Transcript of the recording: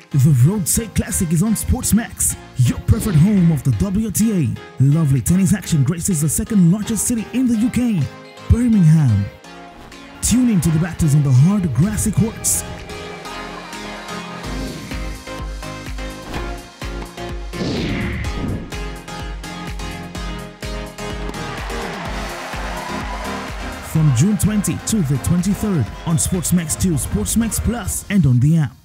The Rothesay Classic is on SportsMax, your preferred home of the WTA. Lovely tennis action graces the second largest city in the UK, Birmingham. Tune in to the battles on the hard grassy courts. From June 20 to the 23rd on SportsMax2, SportsMax Plus, and on the app.